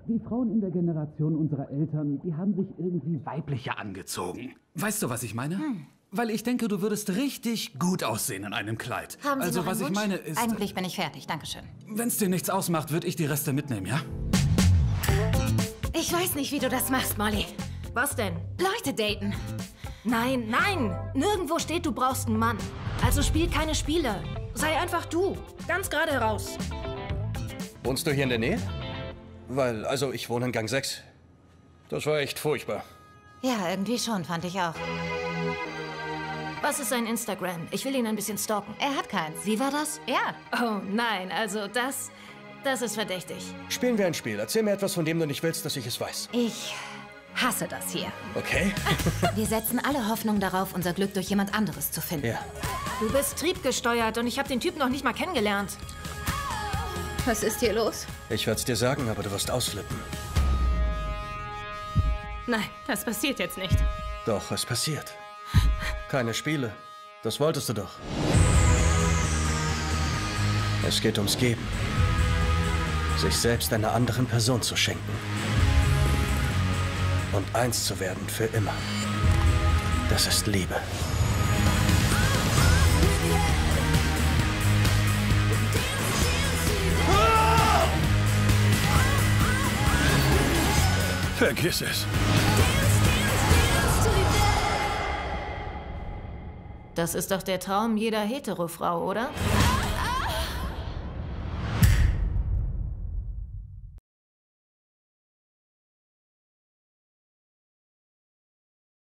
Die Frauen in der Generation unserer Eltern, die haben sich irgendwie weiblicher angezogen. Weißt du, was ich meine? Weil ich denke, du würdest richtig gut aussehen in einem Kleid. Haben Sie also, noch was einen ich Wunsch? meine ist... Eigentlich bin ich fertig, dankeschön. Wenn's dir nichts ausmacht, würde ich die Reste mitnehmen, ja? Ich weiß nicht, wie du das machst, Molly. Was denn? Leute daten. Nein, nein! Nirgendwo steht, du brauchst einen Mann. Also spiel keine Spiele. Sei einfach du. Ganz gerade heraus. Wohnst du hier in der Nähe? Weil, also, ich wohne in Gang 6. Das war echt furchtbar. Ja, irgendwie schon, fand ich auch. Was ist sein Instagram? Ich will ihn ein bisschen stalken. Er hat keins. Wie war das? Ja. Oh nein, also das ist verdächtig. Spielen wir ein Spiel. Erzähl mir etwas, von dem du nicht willst, dass ich es weiß. Ich hasse das hier. Okay? Wir setzen alle Hoffnung darauf, unser Glück durch jemand anderes zu finden. Ja. Du bist triebgesteuert und ich habe den Typen noch nicht mal kennengelernt. Was ist hier los? Ich werde es dir sagen, aber du wirst ausflippen. Nein, das passiert jetzt nicht. Doch, es passiert. Keine Spiele. Das wolltest du doch. Es geht ums Geben. Sich selbst einer anderen Person zu schenken. Und eins zu werden für immer. Das ist Liebe. Vergiss es. Das ist doch der Traum jeder Hetero-Frau, oder?